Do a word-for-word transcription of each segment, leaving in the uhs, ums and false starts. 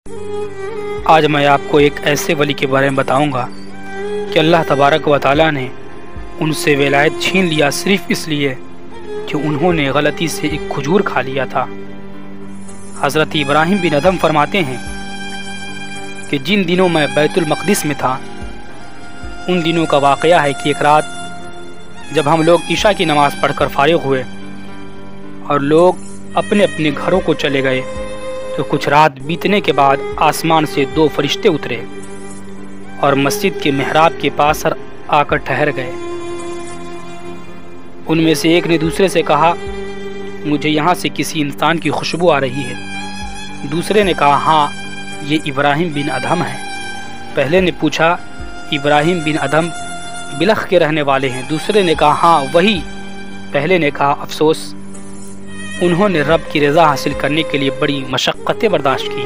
آج میں آپ کو ایک ایسے ولی کے بارے میں بتاؤں گا کہ اللہ تبارک و تعالیٰ نے ان سے ولایت چھین لیا صرف اس لیے کہ انہوں نے غلطی سے ایک کھجور کھا لیا تھا۔ حضرت ابراہیم بن ادھم فرماتے ہیں کہ جن دنوں میں بیت المقدس میں تھا ان دنوں کا واقعہ ہے کہ ایک رات جب ہم لوگ عشاء کی نماز پڑھ کر فارغ ہوئے اور لوگ اپنے اپنے گھروں کو چلے گئے تو کچھ رات بیتنے کے بعد آسمان سے دو فرشتے اترے اور مسجد کے محراب کے پاس آ کر ٹھہر گئے۔ ان میں سے ایک نے دوسرے سے کہا مجھے یہاں سے کسی انسان کی خوشبو آ رہی ہے۔ دوسرے نے کہا ہاں یہ ابراہیم بن ادھم ہے۔ پہلے نے پوچھا ابراہیم بن ادھم بلخ کے رہنے والے ہیں؟ دوسرے نے کہا ہاں وہی۔ پہلے نے کہا افسوس انہوں نے رب کی رضا حاصل کرنے کے لیے بڑی مشقتیں برداشت کی،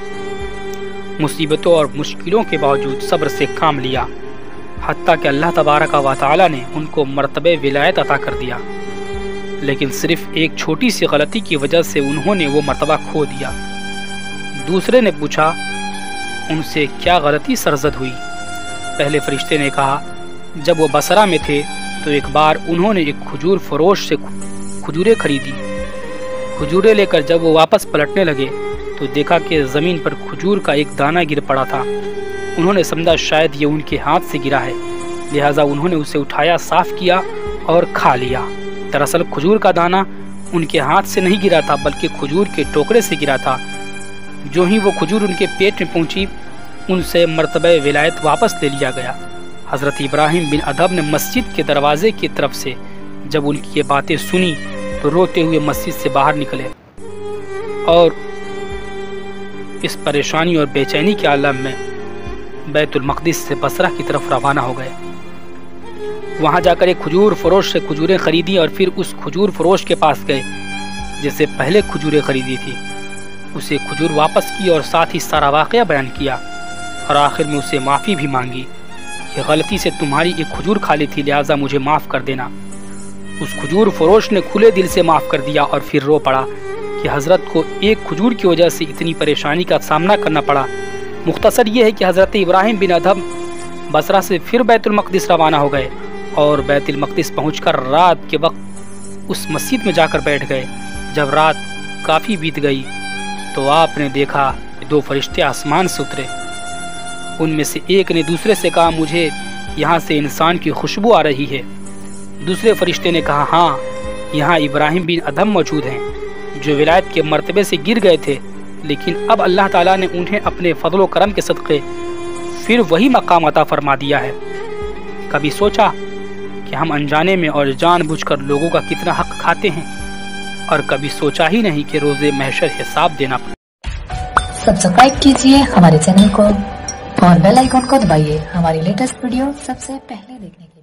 مصیبتوں اور مشکلوں کے باوجود صبر سے کام لیا، حتیٰ کہ اللہ تبارک و تعالی نے ان کو مرتبہ ولایت عطا کر دیا، لیکن صرف ایک چھوٹی سی غلطی کی وجہ سے انہوں نے وہ مرتبہ کھو دیا۔ دوسرے نے پوچھا ان سے کیا غلطی سرزد ہوئی؟ پہلے فرشتے نے کہا جب وہ بصرہ میں تھے تو ایک بار انہوں نے ایک کھجور فروش سے کھجوریں خریدی۔ کھجوریں لے کر جب وہ واپس پلٹنے لگے تو دیکھا کہ زمین پر کھجور کا ایک دانہ گر پڑا تھا۔ انہوں نے سمجھا شاید یہ ان کے ہاتھ سے گرا ہے، لہٰذا انہوں نے اسے اٹھایا، صاف کیا اور کھا لیا۔ دراصل کھجور کا دانہ ان کے ہاتھ سے نہیں گرا تھا بلکہ کھجور کے ٹوکرے سے گرا تھا۔ جو ہی وہ کھجور ان کے پیٹ میں پہنچی ان سے مرتبہ ولایت واپس لے لیا گیا۔ حضرت ابراہیم بن ادھم نے مسجد کے دروازے کی طرف سے جب ان کی یہ باتیں سنی تو روتے ہوئے مسجد سے باہر نکلے اور اس پریشانی اور بے چینی کے عالم میں بیت المقدس سے بصرہ کی طرف روانہ ہو گئے۔ وہاں جا کر ایک کھجور فروش سے کھجوریں خریدی اور پھر اس کھجور فروش کے پاس گئے جس سے پہلے کھجوریں خریدی تھی۔ اسے کھجور واپس کی اور ساتھ ہی سارا واقعہ بیان کیا اور آخر میں اسے معافی بھی مانگی کہ غلطی سے تمہاری ایک کھجور کھا لی تھی، لہٰذا مجھے معاف کر دینا۔ اس کھجور فروش نے کھلے دل سے معاف کر دیا اور پھر رو پڑا کہ حضرت کو ایک کھجور کی وجہ سے اتنی پریشانی کا سامنا کرنا پڑا۔ مختصر یہ ہے کہ حضرت ابراہیم بن ادھم بصرہ سے پھر بیت المقدس روانہ ہو گئے اور بیت المقدس پہنچ کر رات کے وقت اس مسجد میں جا کر بیٹھ گئے۔ جب رات کافی بیت گئی تو آپ نے دیکھا دو فرشتے آسمان سے اترے۔ ان میں سے ایک نے دوسرے سے کہا مجھے یہاں سے انسان کی خوشبو آ رہی ہے۔ دوسرے فرشتے نے کہا ہاں یہاں ابراہیم بن ادھم موجود ہیں جو ولایت کے مرتبے سے گر گئے تھے، لیکن اب اللہ تعالیٰ نے انہیں اپنے فضل و کرم کے صدقے پھر وہی مقام عطا فرما دیا ہے۔ کبھی سوچا کہ ہم انجانے میں اور جان بوجھ کر لوگوں کا کتنا حق کھاتے ہیں، اور کبھی سوچا ہی نہیں کہ روز محشر حساب دینا پڑے۔ سبسکرائب کیجئے ہمارے چینل کو اور بیل آئیکن کو دبائیے ہماری لیٹسٹ ویڈیو سب سے پہلے دیکھنے کے لیے۔